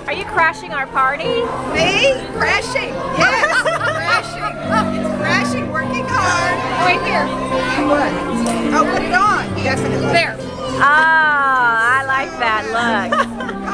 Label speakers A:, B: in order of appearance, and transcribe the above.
A: Are you crashing our party?
B: Me? Crashing. Yes. Crashing. Crashing, working hard.
A: Right here.
B: What? Oh, put it on. Definitely.
A: There. Oh, I like that look.